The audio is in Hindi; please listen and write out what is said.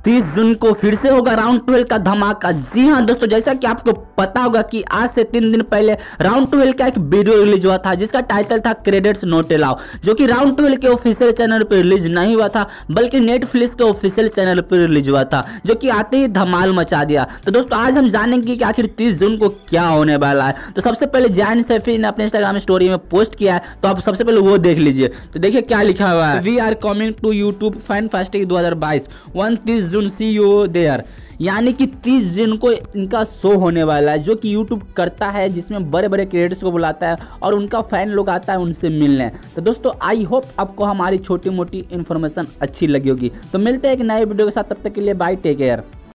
30 जून को फिर से होगा राउंड 12 का धमाका। जी हाँ दोस्तों, जैसा कि आपको पता होगा कि आज से 3 दिन पहले राउंड 12 का एक वीडियो रिलीज हुआ था जिसका टाइटल था क्रेडिट्स नॉट अलाउ, जो कि राउंड 12 के ऑफिशियल चैनल पर रिलीज नहीं हुआ था बल्कि नेटफ्लिक्स के ऑफिशियल चैनल पर रिलीज हुआ था, जो कि आते ही धमाल मचा दिया। तो दोस्तों आज हम जानेंगे कि आखिर 30 जून को क्या होने वाला है। तो सबसे पहले जायंट सैफी ने अपने इंस्टाग्राम स्टोरी में पोस्ट किया है, तो आप सबसे पहले वो देख लीजिए। तो देखिए क्या लिखा हुआ है, we are coming to YouTube fan festival 2022 29 June see you there. यानी कि 30 जून को इनका शो होने वाला है जो कि यूट्यूब करता है, जिसमें बड़े बड़े क्रिएटर्स को बुलाता है और उनका फैन लोग आता है उनसे मिलने। तो दोस्तों आई होप आपको हमारी छोटी मोटी इन्फॉर्मेशन अच्छी लगी होगी। तो मिलते हैं एक नए वीडियो के साथ, तब तक के लिए बाय, टेक केयर।